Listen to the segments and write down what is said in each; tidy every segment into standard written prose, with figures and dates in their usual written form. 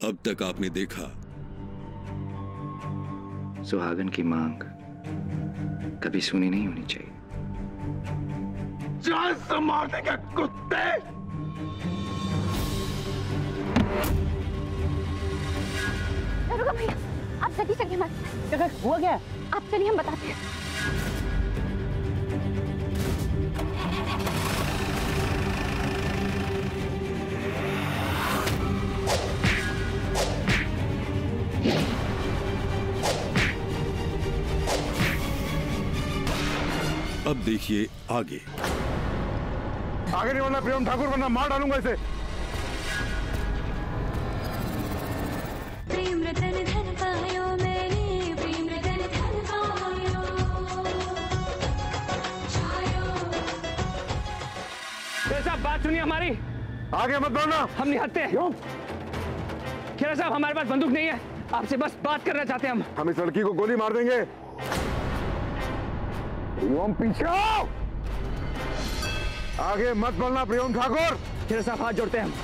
अब तक आपने देखा, सुहागन की मांग कभी सुनी नहीं होनी चाहिए। जान से मार देगा कुत्ते। रुको भैया, आप जल्दी चलिए मत। क्या हुआ क्या? आप चलिए, हम बताते हैं। अब देखिए आगे। आगे नहीं बढ़ना प्रियम ठाकुर, वरना मार डालूंगा इसे। प्रेम रतन धन पायो मैंने, प्रेम रतन धन पायो साहब, बात सुनिए हमारी। आगे मत बढ़ना। हम नहीं हटते। खेरा साहब, हमारे पास बंदूक नहीं है, आपसे बस बात करना चाहते हैं हम इस लड़की को गोली मार देंगे। प्रियम पीछे आओ। आगे मत बढ़ना प्रियम ठाकुर। खेरा साहब, हाथ जोड़ते हैं हम।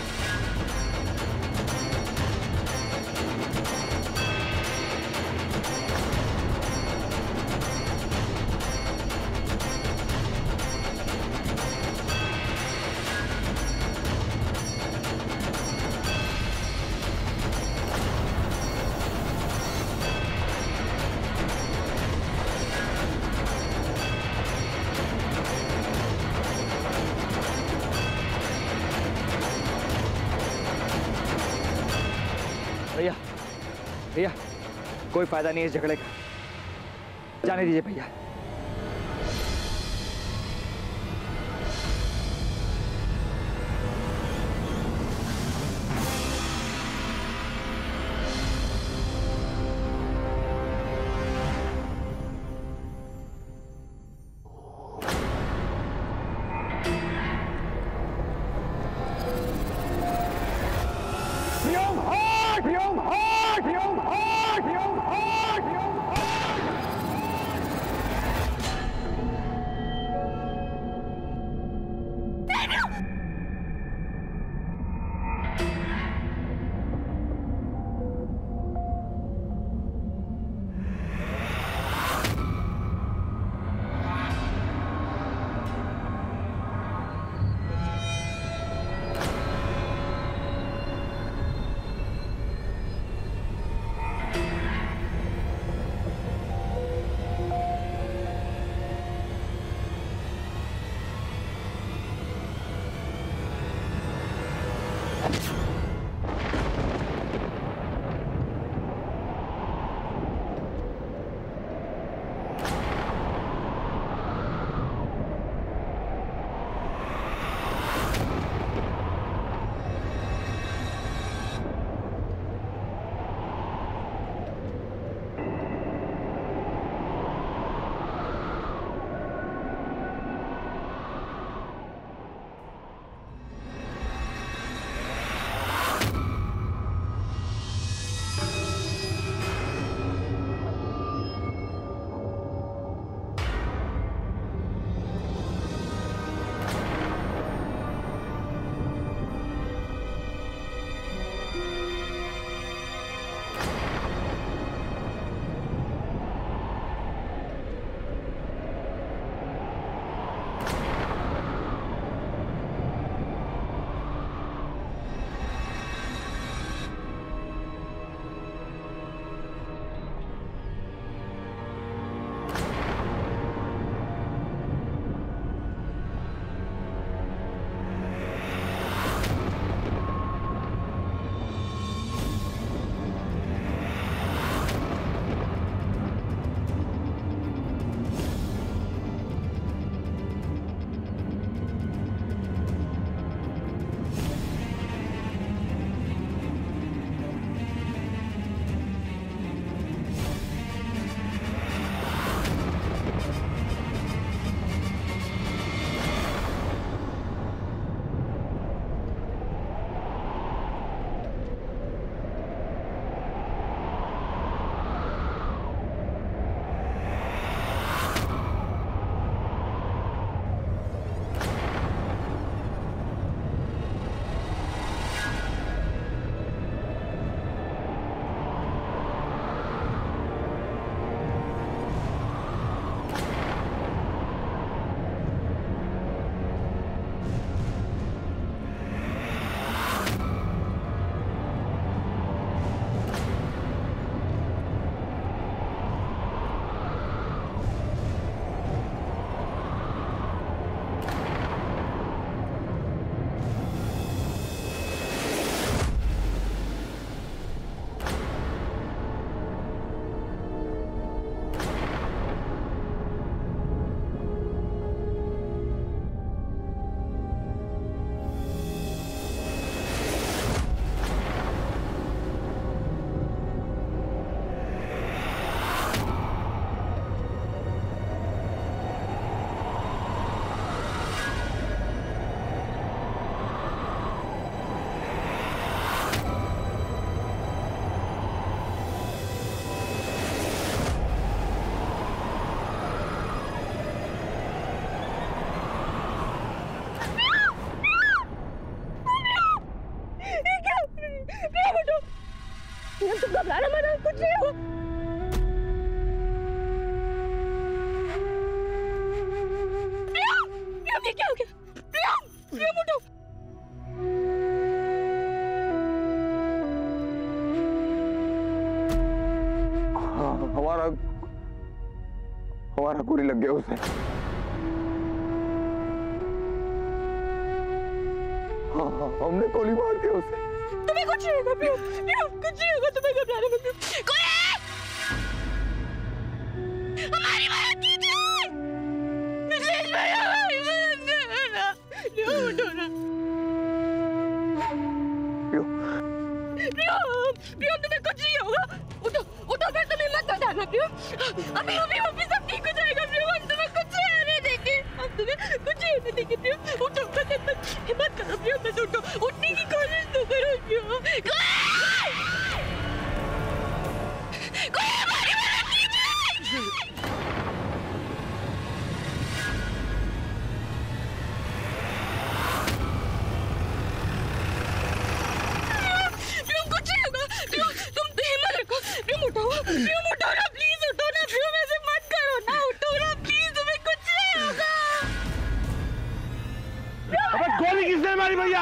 भैया, कोई फायदा नहीं है इस झगड़े का, जाने दीजिए भैया। को। प्रियम, ये क्या हो गया? प्रियम उठो। हमारा गोली लग गया उसे। हमने गोली मार दिया उसे। तुम्हें कुछ नहीं होगा प्रियम, कुछ नहीं होगा, तुम्हें घबराने मत दो। हमारी मदद कीजिए। प्लीज भैया, हमारी मदद करना। उठो ना। प्रियम, तुम्हें कुछ नहीं होगा। उठो, फिर तुम हिम्मत मत हारना प्रियम। अभी सब ठीक हो जाएगा प्रियम। हम तुम्हें कुछ नहीं होने देंगे, प्रियम। उठो, बस हिम्मत करो प्रियम, बस उठो। उठने की कोशिश तो करो प्रियम। कोई हमारी मदद कीजिए। उठो ना, प्लीज उठो ना प्रियम, ऐसे मत करो ना। उठो ना प्लीज, तुम्हें कुछ नहीं होगा। अबे गोली किसने मारी भैया?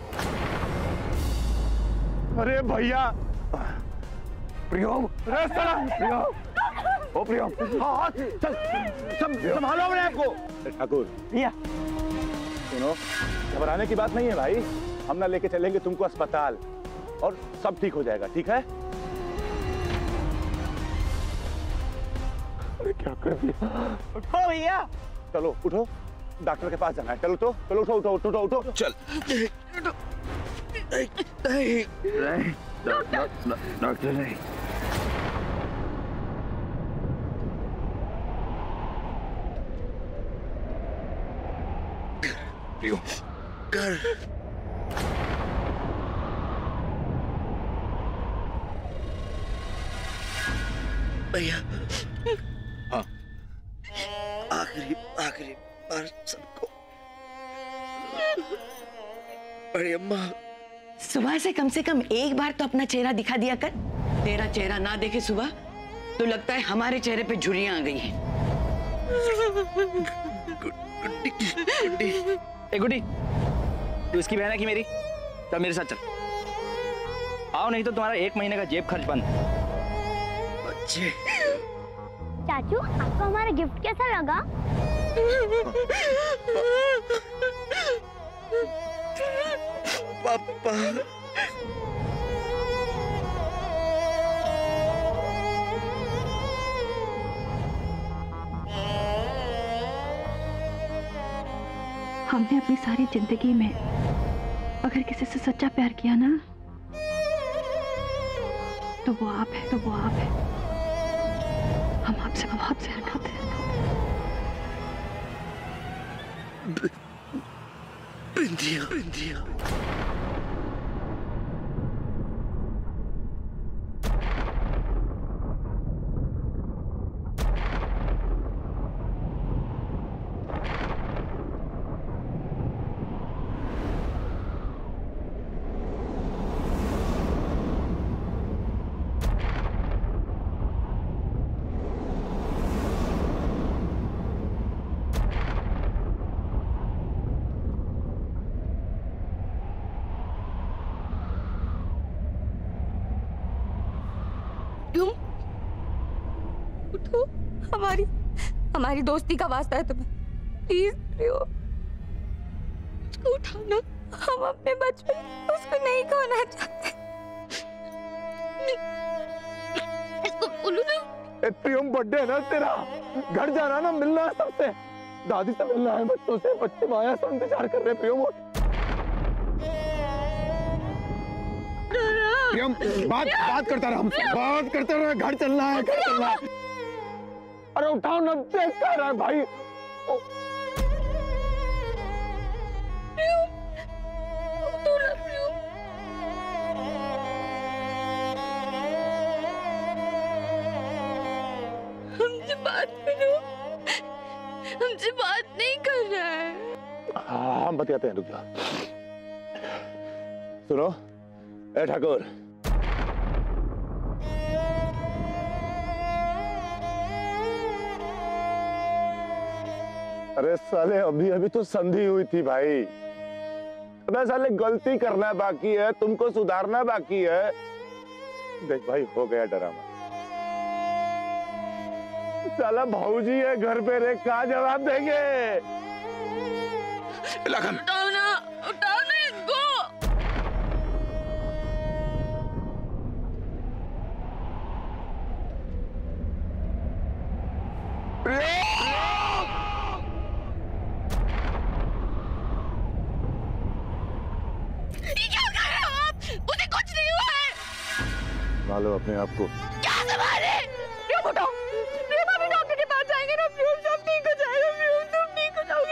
अरे भैया, प्रियम, अरे साला प्रियम, ओ प्रियम, हाँ चल, संभालो अपने आप को। ठाकुर भैया सुनो, घबराने की बात नहीं है भाई। हम ना लेके चलेंगे तुमको अस्पताल और सब ठीक हो जाएगा, ठीक है? अरे क्या कर दिया? उठो भैया, चलो उठो, डॉक्टर के पास जाना है। चलो उठो। चल। डॉक्टर नहीं। प्रियम, कर। भैया, हाँ आखिरी बार सबको। बड़ी अम्मा, सुबह से कम एक बार तो अपना चेहरा दिखा दिया कर। तेरा चेहरा ना देखे सुबह तो लगता है हमारे चेहरे पे झुर्रियां आ गई हैं। गुड्डी। ए गुड्डी, तू इसकी बहन है कि मेरी? चल मेरे साथ चल। आओ, नहीं तो तुम्हारा 1 महीने का जेब खर्च बंद। बच्चे। चाचू, आपको हमारा गिफ्ट कैसा लगा? पापा। हमने अपनी सारी जिंदगी में अगर किसी से सच्चा प्यार किया ना, तो वो आप है। हम आपसे बहुत प्यार करते हैं। बिंदिया। उठो, हमारी दोस्ती का वास्ता है तुम्हें। प्लीज प्रियम, उसको उठाओ ना। हम अपने बचपन उसको नहीं खोना चाहते। इसको बोलो ना। प्रियम, बर्थडे है ना तेरा, घर जाना ना, मिलना है सबसे, दादी से मिलना है, बच्चों से, बच्चे माया से इंतजार कर रहे हैं। प्रियम बात करता रहा, घर चलना है। अरे उठाओ ना, देख क्या रहा है भाई। हमसे बात नहीं कर रहा है। हाँ, हम बतियाते हैं, रुक जाओ। सुनो ए ठाकुर, अरे साले अभी अभी तो संधि हुई थी भाई। अबे साले गलती करना बाकी है, तुमको सुधारना बाकी है। देख भाई हो गया ड्रामा। साला भाऊजी है घर पे रे, क्या जवाब देंगे? उठाओ ना इसको। ये क्या कर रहे हो आप? मुझे कुछ नहीं हुआ है। संभालो अपने आप को। क्या संभाले? प्रियम उठाओ। प्रियम अभी डॉक्टर के पास जाएंगे ना। प्रियम सब ठीक हो जाएगा। प्रियम तुम ठीक हो जाओगे।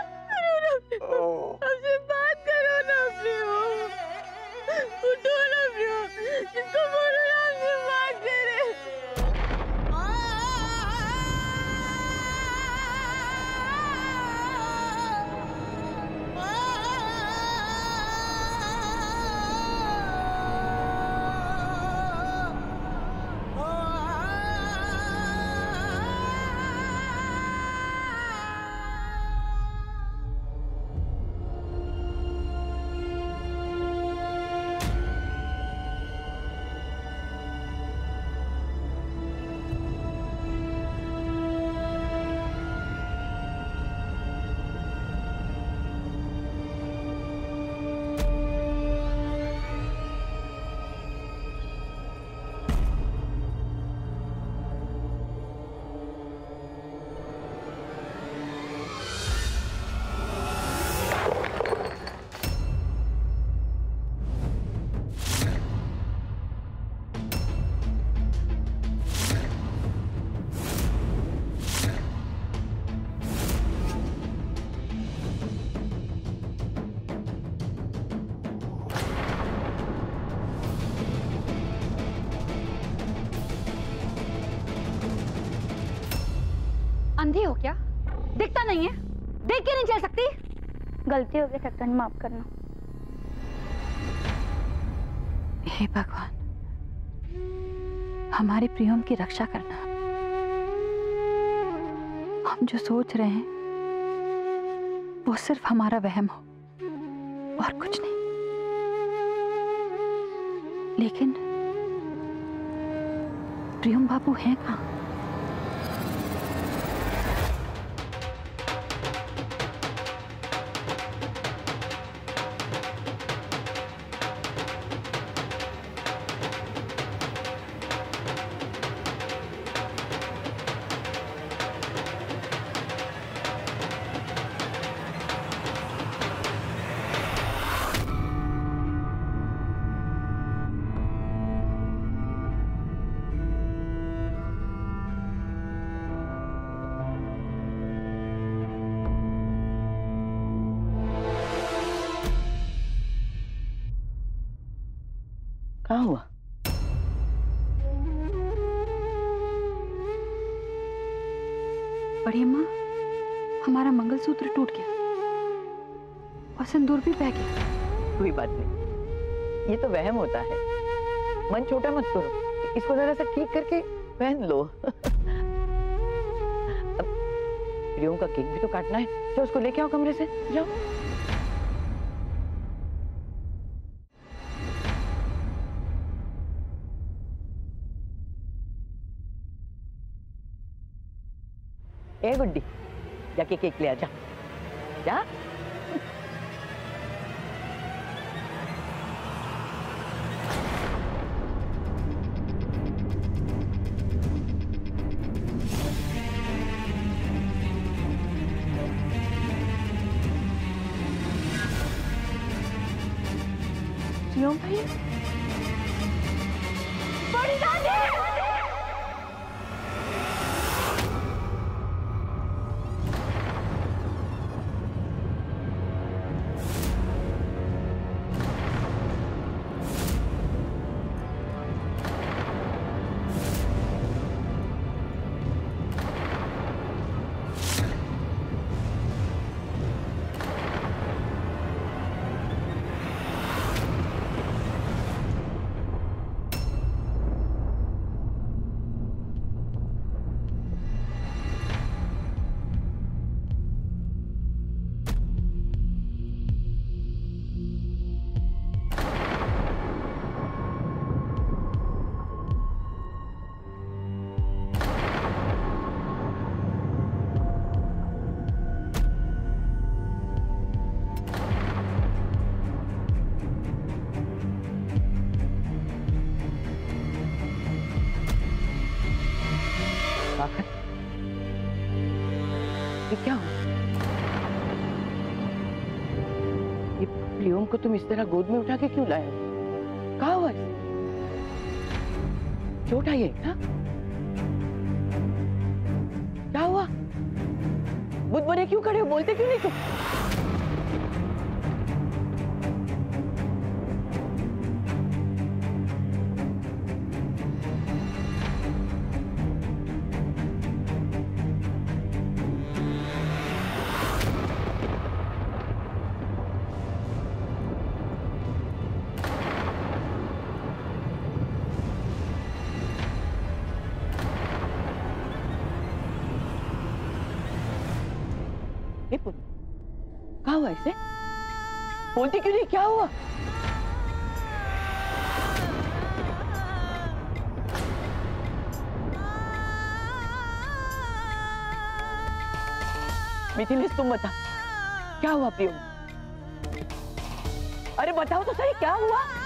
हमसे बात करो ना प्रियम। उठो ना प्रियम। इसको बोलो ना हमसे बात करे। अंधी हो क्या? दिखता नहीं है? देख के नहीं चल सकती? गलती हो गई कैप्टन, माफ करना। हे भगवान, हमारे प्रियम की रक्षा करना। हम जो सोच रहे हैं वो सिर्फ हमारा वहम हो और कुछ नहीं। लेकिन प्रियम बाबू हैं कहाँ? क्या हुआ? बड़ी अम्मा, हमारा मंगलसूत्र टूट गया और सिंदूर भी बह गया। कोई बात नहीं, ये तो वहम होता है। मन छोटा मत करो, इसको जरा सा ठीक करके पहन लो। अब प्रियम का केक भी तो काटना है, तो उसको लेके आओ कमरे से, जाओ। ए गुड्डी, जाके केक ले आ, जा जा। प्रियम भाई, बड़ी दादी! ये क्या हुआ? ये प्रियम को तुम इस तरह गोद में उठा के क्यों लाए हो? कहाँ हुआ इसे? चोट आई है ना? क्या हुआ? बुद्ध बने क्यों खड़े हो? बोलते क्यों नहीं तुम? क्या हुआ इसे? बोलती क्यों नहीं? क्या हुआ? मिथिलेश तुम बता, क्या हुआ प्रियम? अरे बताओ तो सही, क्या हुआ?